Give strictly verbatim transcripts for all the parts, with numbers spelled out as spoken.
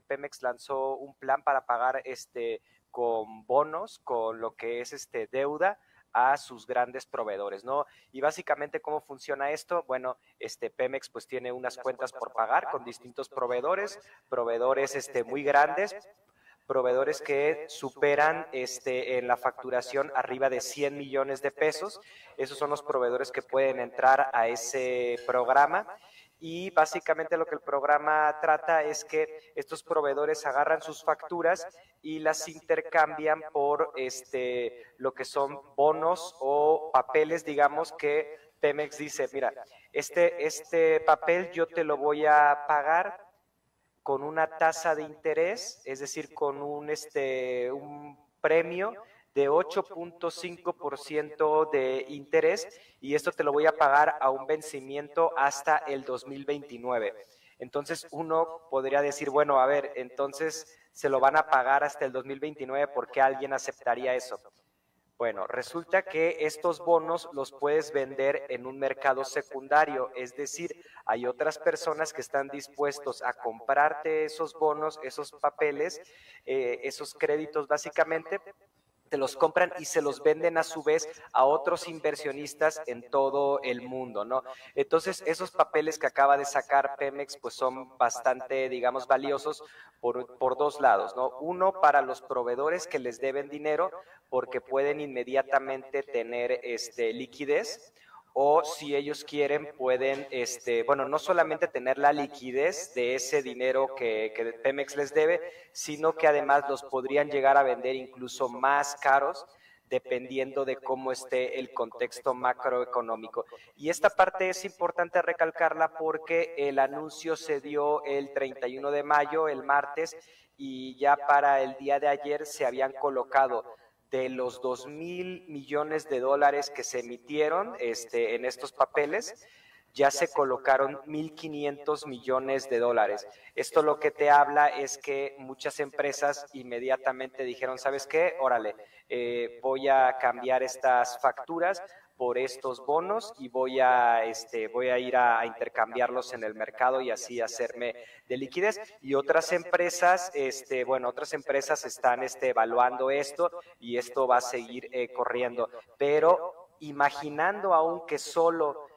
Pemex lanzó un plan para pagar este, con bonos, con lo que es este, deuda, a sus grandes proveedores, ¿no? Y básicamente, ¿cómo funciona esto? Bueno, este Pemex pues tiene unas cuentas por pagar con distintos proveedores, proveedores este, muy grandes, proveedores que superan este, en la facturación arriba de cien millones de pesos. Esos son los proveedores que pueden entrar a ese programa. Y básicamente lo que el programa trata es que estos proveedores agarran sus facturas y las intercambian por este, lo que son bonos o papeles, digamos, que Pemex dice, mira, este, este papel yo te lo voy a pagar con una tasa de interés, es decir, con un, este, un premio de ocho punto cinco por ciento de interés, y esto te lo voy a pagar a un vencimiento hasta el dos mil veintinueve. Entonces uno podría decir, bueno, a ver, entonces se lo van a pagar hasta el dos mil veintinueve, ¿por qué alguien aceptaría eso? Bueno, resulta que estos bonos los puedes vender en un mercado secundario, es decir, hay otras personas que están dispuestos a comprarte esos bonos, esos papeles, eh, esos créditos básicamente, te los compran y se los venden a su vez a otros inversionistas en todo el mundo, ¿no? Entonces, esos papeles que acaba de sacar Pemex, pues son bastante, digamos, valiosos por, por dos lados, ¿no? Uno, para los proveedores que les deben dinero, porque pueden inmediatamente tener este, liquidez, o si ellos quieren pueden, este, bueno, no solamente tener la liquidez de ese dinero que, que Pemex les debe, sino que además los podrían llegar a vender incluso más caros, dependiendo de cómo esté el contexto macroeconómico. Y esta parte es importante recalcarla porque el anuncio se dio el treinta y uno de mayo, el martes, y ya para el día de ayer se habían colocado de los dos mil millones de dólares que se emitieron este, en estos papeles, ya se colocaron mil quinientos millones de dólares. Esto lo que te habla es que muchas empresas inmediatamente dijeron, ¿sabes qué? Órale, eh, voy a cambiar estas facturas por estos bonos y voy a, este, voy a ir a, a intercambiarlos en el mercado y así hacerme de liquidez. Y otras empresas, este, bueno, otras empresas están este, evaluando esto y esto va a seguir eh, corriendo. Pero imaginando aún que solo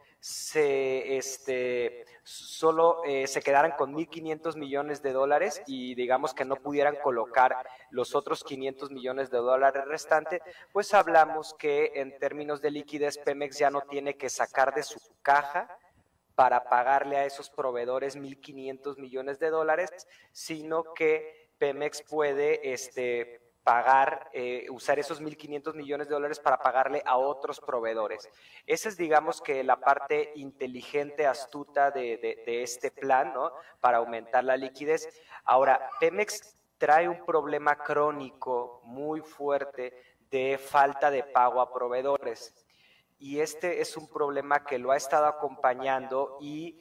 se, este, solo eh, se quedaran con mil quinientos millones de dólares y digamos que no pudieran colocar los otros quinientos millones de dólares restantes, pues hablamos que en términos de liquidez Pemex ya no tiene que sacar de su caja para pagarle a esos proveedores mil quinientos millones de dólares, sino que Pemex puede este, pagar, eh, usar esos mil quinientos millones de dólares para pagarle a otros proveedores. Esa es, digamos, que la parte inteligente, astuta de, de, de este plan, ¿no? Para aumentar la liquidez. Ahora, Pemex trae un problema crónico muy fuerte de falta de pago a proveedores. Y este es un problema que lo ha estado acompañando y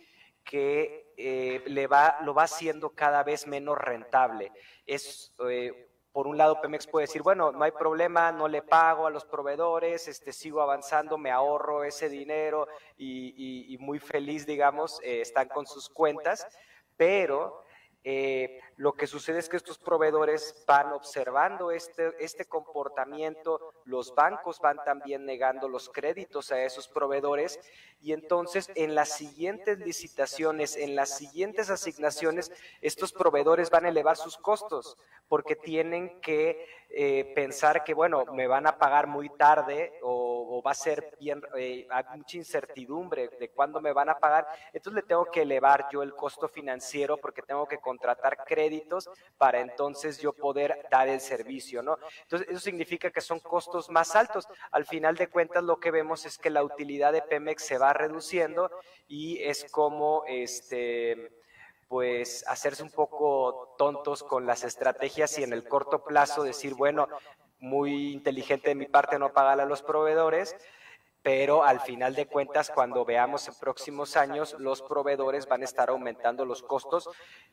que eh, le va, lo va haciendo cada vez menos rentable. Es... Eh, Por un lado, Pemex puede decir, bueno, no hay problema, no le pago a los proveedores, este, sigo avanzando, me ahorro ese dinero y, y, y muy feliz, digamos, eh, están con sus cuentas, pero eh, lo que sucede es que estos proveedores van observando este, este comportamiento, los bancos van también negando los créditos a esos proveedores y entonces en las siguientes licitaciones, en las siguientes asignaciones, estos proveedores van a elevar sus costos porque tienen que eh, pensar que, bueno, me van a pagar muy tarde o, o va a ser bien, eh, hay mucha incertidumbre de cuándo me van a pagar, entonces le tengo que elevar yo el costo financiero porque tengo que contratar créditos para entonces yo poder dar el servicio, ¿no? Entonces eso significa que son costos más altos. Al final de cuentas lo que vemos es que la utilidad de Pemex se va reduciendo y es como este... pues hacerse un poco tontos con las estrategias y en el corto plazo decir, bueno, muy inteligente de mi parte no pagarle a los proveedores, pero al final de cuentas cuando veamos en próximos años los proveedores van a estar aumentando los costos,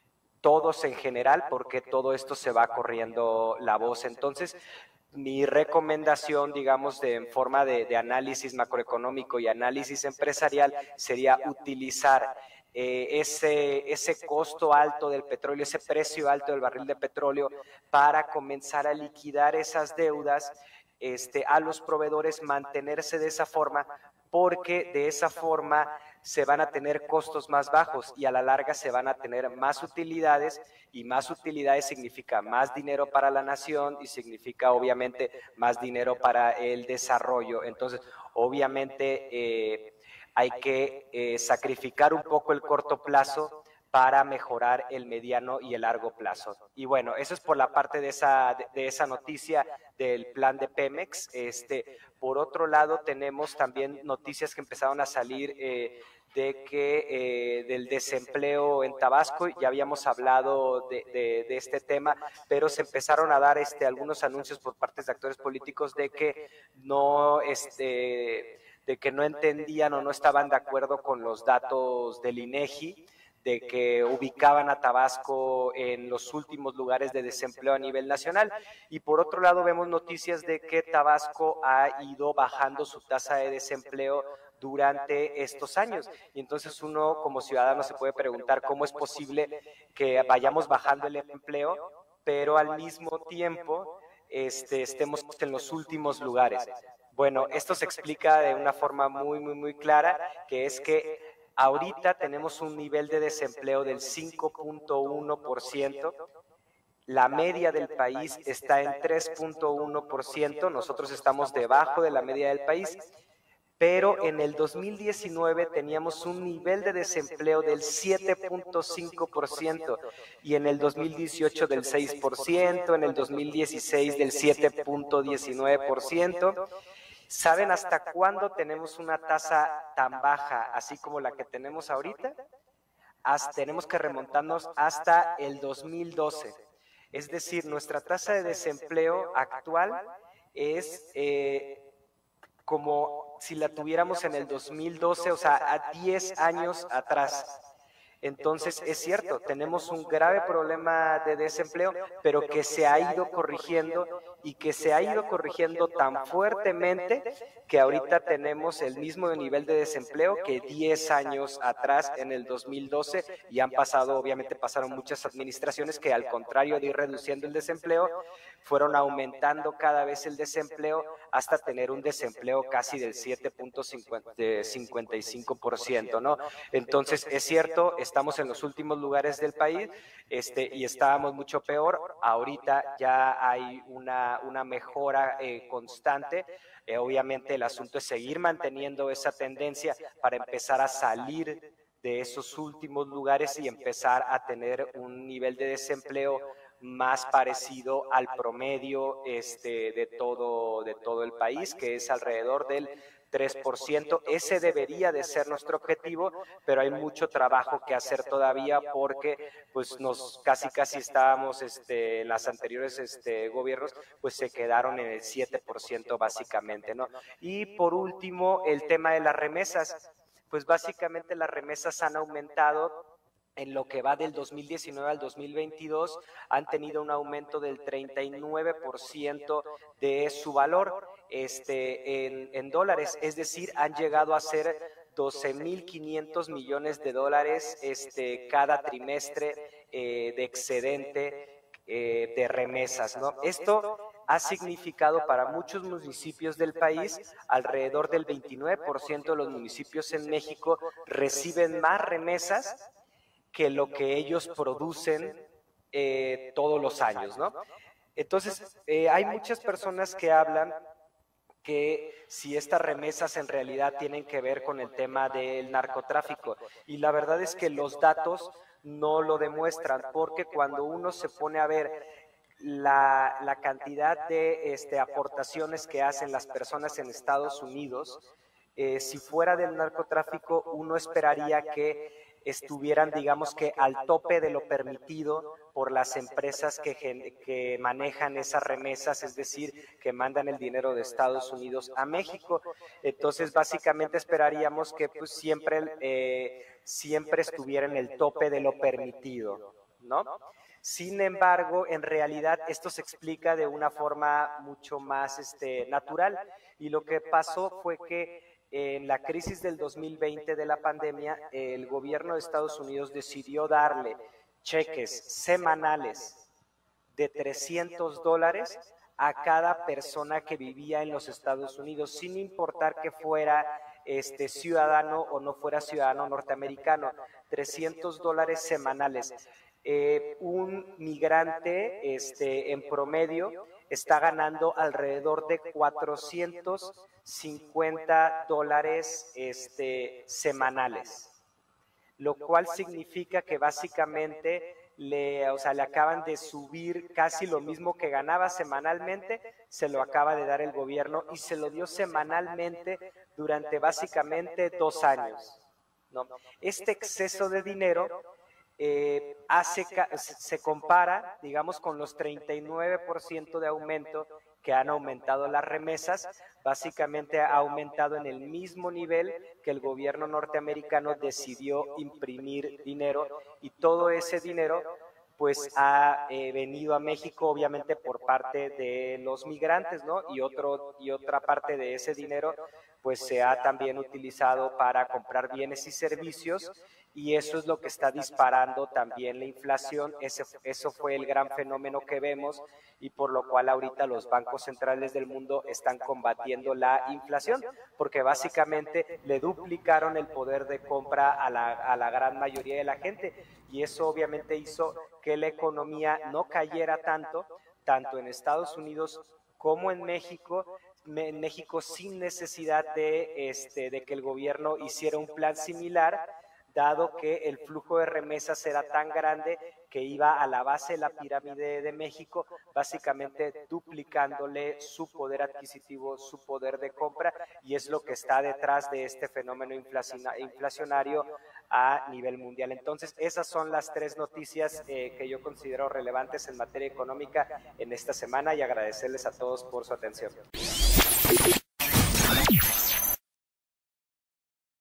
todos en general, porque todo esto se va corriendo la voz. Entonces, mi recomendación, digamos, de, en forma de, de análisis macroeconómico y análisis empresarial sería utilizar eh, ese, ese costo alto del petróleo, ese precio alto del barril de petróleo, para comenzar a liquidar esas deudas este, a los proveedores, mantenerse de esa forma, porque de esa forma se van a tener costos más bajos y a la larga se van a tener más utilidades, y más utilidades significa más dinero para la nación y significa obviamente más dinero para el desarrollo. Entonces, obviamente eh, hay que eh, sacrificar un poco el corto plazo para mejorar el mediano y el largo plazo. Y bueno, eso es por la parte de esa, de, de esa noticia del plan de Pemex. Este, por otro lado, tenemos también noticias que empezaron a salir eh, de que eh, del desempleo en Tabasco. Ya habíamos hablado de, de, de este tema, pero se empezaron a dar este, algunos anuncios por parte de actores políticos de que no... Este, de que no entendían o no estaban de acuerdo con los datos del INEGI, de que ubicaban a Tabasco en los últimos lugares de desempleo a nivel nacional. Y por otro lado vemos noticias de que Tabasco ha ido bajando su tasa de desempleo durante estos años. Y entonces uno como ciudadano se puede preguntar cómo es posible que vayamos bajando el empleo, pero al mismo tiempo este, estemos en los últimos lugares. Bueno, esto se explica de una forma muy, muy, muy clara, que es que ahorita tenemos un nivel de desempleo del cinco punto uno por ciento, la media del país está en tres punto uno por ciento, nosotros estamos debajo de la media del país, pero en el dos mil diecinueve teníamos un nivel de desempleo del siete punto cinco por ciento y en el dos mil dieciocho del seis por ciento, en el dos mil dieciséis del siete punto diecinueve por ciento. ¿Saben hasta cuándo tenemos una tasa tan baja, así como la que tenemos ahorita? Hasta, tenemos que remontarnos hasta el dos mil doce. Es decir, nuestra tasa de desempleo actual es eh, como si la tuviéramos en el dos mil doce, o sea, a diez años atrás. Entonces, es cierto, tenemos un grave problema de desempleo, pero que se ha ido corrigiendo y que se ha ido corrigiendo tan fuertemente que ahorita tenemos el mismo nivel de desempleo que diez años atrás, en el dos mil doce, y han pasado, obviamente pasaron muchas administraciones que al contrario de ir reduciendo el desempleo, fueron aumentando cada vez el desempleo hasta tener un desempleo casi del siete punto cincuenta y cinco por ciento, ¿no? Entonces, es cierto, estamos en los últimos lugares del país este, y estábamos mucho peor. Ahorita ya hay una, una mejora eh, constante. Eh, obviamente el asunto es seguir manteniendo esa tendencia para empezar a salir de esos últimos lugares y empezar a tener un nivel de desempleo más parecido al promedio este, de, todo, de todo el país, que es alrededor del tres por ciento. Ese debería de ser nuestro objetivo, pero hay mucho trabajo que hacer todavía porque pues nos casi casi estábamos este, en las anteriores este, gobiernos, pues se quedaron en el siete por ciento básicamente, ¿no? Y por último, el tema de las remesas. Pues básicamente las remesas han aumentado. En lo que va del dos mil diecinueve al dos mil veintidós han tenido un aumento del treinta y nueve por ciento de su valor este, en, en dólares, es decir, han llegado a ser doce mil quinientos millones de dólares este, cada trimestre eh, de excedente eh, de remesas, ¿no? Esto ha significado para muchos municipios del país, alrededor del veintinueve por ciento de los municipios en México reciben más remesas que lo que ellos producen eh, todos los años, ¿no? Entonces, eh, hay muchas personas que hablan que si estas remesas en realidad tienen que ver con el tema del narcotráfico, y la verdad es que los datos no lo demuestran, porque cuando uno se pone a ver la, la cantidad de este, aportaciones que hacen las personas en Estados Unidos, eh, si fuera del narcotráfico, uno esperaría que estuvieran, digamos que, al tope de lo permitido por las empresas que, que manejan esas remesas, es decir, que mandan el dinero de Estados Unidos a México. Entonces, básicamente esperaríamos que pues, siempre, eh, siempre estuviera en el tope de lo permitido, ¿no? Sin embargo, en realidad esto se explica de una forma mucho más este, natural, y lo que pasó fue que en la crisis del dos mil veinte de la pandemia, el gobierno de Estados Unidos decidió darle cheques semanales de trescientos dólares a cada persona que vivía en los Estados Unidos, sin importar que fuera este, ciudadano o no fuera ciudadano norteamericano, trescientos dólares semanales. Eh, un migrante este, en promedio está ganando alrededor de cuatrocientos cincuenta dólares este, semanales, lo cual significa que básicamente le, o sea, le acaban de subir casi lo mismo que ganaba semanalmente, se lo acaba de dar el gobierno y se lo dio semanalmente durante básicamente dos años, ¿no? Este exceso de dinero Eh, hace, se compara, digamos, con los treinta y nueve por ciento de aumento que han aumentado las remesas, básicamente ha aumentado en el mismo nivel que el gobierno norteamericano decidió imprimir dinero, y todo ese dinero pues ha eh, venido a México obviamente por parte de los migrantes, ¿no? Y, otro, y otra parte de ese dinero pues se ha también utilizado para comprar bienes y servicios, y eso es lo que está disparando también la inflación. Ese, eso fue el gran fenómeno que vemos y por lo cual ahorita los bancos centrales del mundo están combatiendo la inflación, porque básicamente le duplicaron el poder de compra a la, a la gran mayoría de la gente, y eso obviamente hizo que la economía no cayera tanto, tanto en Estados Unidos como en México, en México sin necesidad de, este, de que el gobierno hiciera un plan similar, dado que el flujo de remesas era tan grande que iba a la base de la pirámide de México, básicamente duplicándole su poder adquisitivo, su poder de compra, y es lo que está detrás de este fenómeno inflacionario a nivel mundial. Entonces, esas son las tres noticias eh, que yo considero relevantes en materia económica en esta semana, y agradecerles a todos por su atención.